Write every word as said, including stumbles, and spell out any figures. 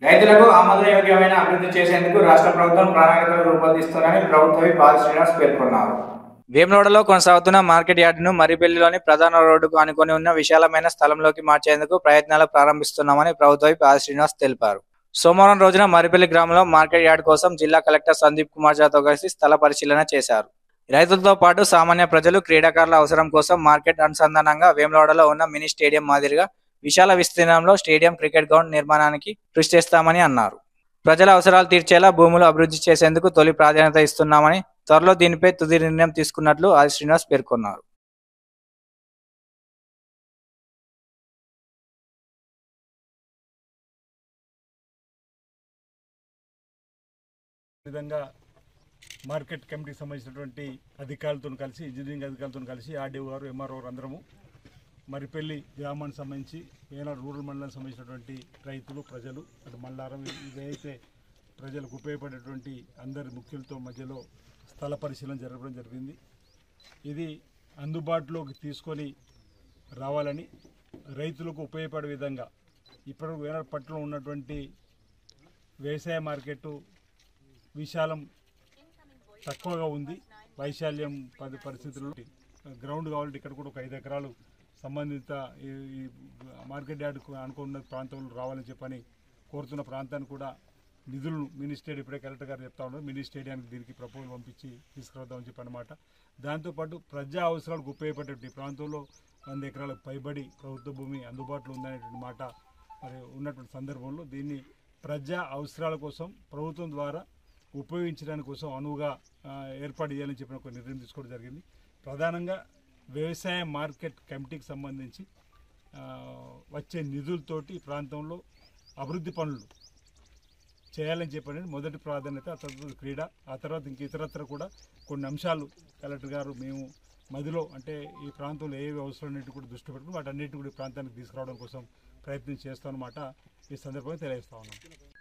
రైతులకు ఆమోదయోగ్యమైన అభివృద్ధి చేసేందుకు రాష్ట్ర ప్రభుత్వం ప్రణాళికలు రూపొందిస్తుందని ప్రభుత్వ విప్ శ్రీనివాస్ పేర్కొన్నారు. వేములవాడలో కొనసాగుతున్న మార్కెట్ యార్డును మర్రిపల్లిలోని ప్రధాన రోడ్డుకు ఆనుకొని ఉన్న విశాలమైన స్థలంలోకి మార్చేందుకు ప్రయత్నాలు ప్రారంభిస్తున్నామని ప్రభుత్వ విప్ శ్రీనివాస్ తెలిపారు. సోమవారం రోజున మర్రిపల్లి గ్రామంలో మార్కెట్ యార్డు కోసం జిల్లా కలెక్టర్ సందీప్ కుమార్ ఝాతో కలిసి స్థల పరిశీలన చేశారు. రైతులతో పాటు సామాన్య ప్రజలు, క్రీడాకారుల అవసరం కోసం మార్కెట్ అనుసంధానంగా వేములవాడలో ఉన్న మినీ స్టేడియం మాదిరిగా విశాల విస్తీర్ణంలో స్టేడియం, క్రికెట్ గ్రౌండ్ నిర్మాణానికి కృషి చేస్తామని అన్నారు. ప్రజల అవసరాలు తీర్చేలా భూములు అభివృద్ధి చేసేందుకు తొలి ప్రాధాన్యత ఇస్తున్నామని, త్వరలో దీనిపై తుది నిర్ణయం తీసుకున్నట్లు ఆది శ్రీనివాస్ పేర్కొన్నారు. విధంగా మార్కెట్ కమిటీకి సంబంధించినటువంటి అధికారులతో కలిసి, ఇంజనీరింగ్ అధికారులతో కలిసి ఆర్డీఓ గారు, ఎంఆర్ఓ గారు అందరము మర్రిపల్లి గ్రామానికి సంబంధించి వేనాడు రూరల్ మండలానికి సంబంధించినటువంటి రైతులు, ప్రజలు, అటు మల్లారం ఇదైతే ప్రజలకు ఉపయోగపడేటువంటి అందరి ముఖ్యులతో మధ్యలో స్థల పరిశీలన జరగడం జరిగింది. ఇది అందుబాటులోకి తీసుకొని రావాలని, రైతులకు ఉపయోగపడే విధంగా ఇప్పుడు వేనాడు పట్టణంలో ఉన్నటువంటి వ్యవసాయ మార్కెట్ విశాలం తక్కువగా ఉంది. వైశాల్యం పది పరిస్థితుల్లో గ్రౌండ్ కావాలంటే ఇక్కడ కూడా ఒక ఐదు ఎకరాలు సంబంధిత ఈ మార్కెట్ యార్డుకు అనుకున్న ప్రాంతంలో రావాలని చెప్పని కోరుతున్న ప్రాంతాన్ని కూడా నిధులు మినీ స్టేడియం ఇప్పుడే కలెక్టర్ గారు చెప్తా ఉన్నారు. మినీ స్టేడియానికి దీనికి ప్రపోజల్ పంపించి తీసుకురావద్దామని చెప్పి అనమాట. దాంతోపాటు ప్రజా అవసరాలకు ఉపయోగపడే ప్రాంతంలో వంద ఎకరాలకు పైబడి ప్రభుత్వ భూమి అందుబాటులో ఉందనేటువంటి మాట మరి ఉన్నటువంటి సందర్భంలో దీన్ని ప్రజా అవసరాల కోసం ప్రభుత్వం ద్వారా ఉపయోగించడానికి కోసం అనువుగా ఏర్పాటు చేయాలని చెప్పిన ఒక నిర్ణయం తీసుకోవడం జరిగింది. ప్రధానంగా వ్యవసాయ మార్కెట్ కమిటీకి సంబంధించి వచ్చే నిధులతోటి ప్రాంతంలో అభివృద్ధి పనులు చేయాలని చెప్పని మొదటి ప్రాధాన్యత. ఆ తర్వాత క్రీడ, ఆ తర్వాత ఇంక ఇతరత్ర కూడా కొన్ని అంశాలు కలెక్టర్ గారు మేము మధ్యలో అంటే ఈ ప్రాంతంలో ఏవి అవసరం కూడా దృష్టి పెట్టుకుని వాటన్నిటిని కూడా ఈ ప్రాంతానికి తీసుకురావడం కోసం ప్రయత్నం చేస్తామన్నమాట. ఈ సందర్భంగా తెలియజేస్తా ఉన్నాం.